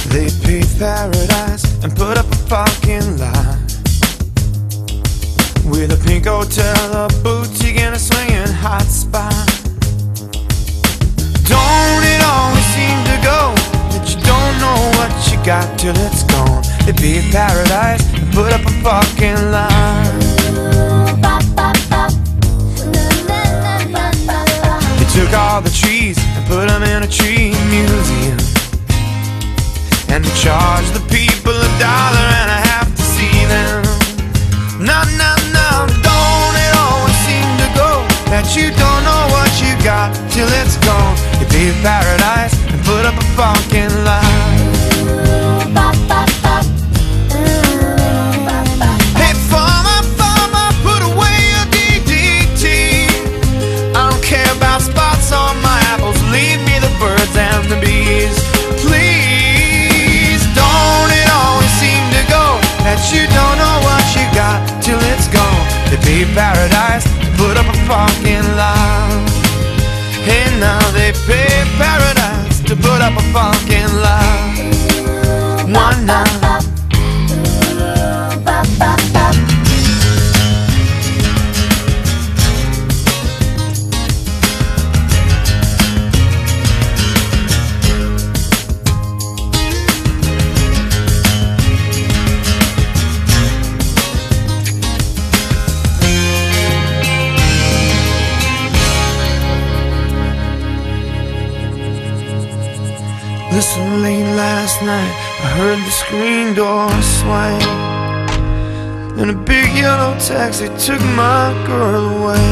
They paved paradise and put up a parking lot with a pink hotel, a boutique, and a swinging hot spot. Don't it always seem to go that you don't know what you got till it's gone? They paved paradise and put up a parking lot. They took all the trees and put them in a tree museum, and they charged the people $1.50 to see them. No, no, no, don't it always seem to go that you don't know what you got till it's gone? You paved paradise and put up a parking lot. Hey, farmer, put away your DDT. I don't care about spots on my apples, leave me the birds and the bees. Please, don't it always seem to go that you don't know what you got till it's gone? They paved paradise, put up a parking lot. Hey, now they paved paradise to put up a parking lot. One night. Listen, late last night I heard the screen door swing, and a big yellow taxi took my girl away.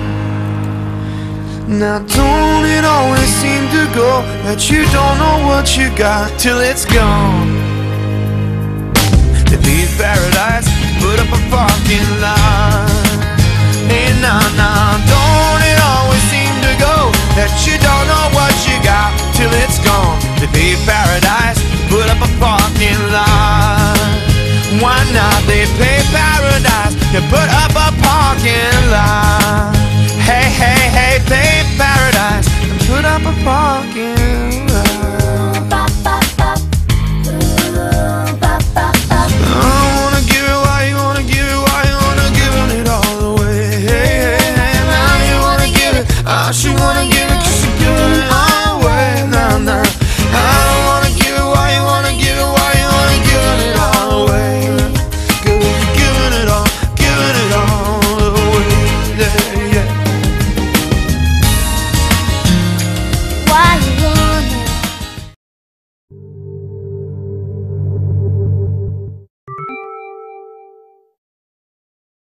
Now don't it always seem to go that you don't know what you got till it's gone? They paved paradise, put up a parking lot. Hey, nah, nah, don't it always seem to go that you don't know what you got till it's gone? They paved paradise, put up a parking lot. Why not? They paved paradise, they put up a parking lot. Hey, hey, hey, paved paradise and put up a parking lot.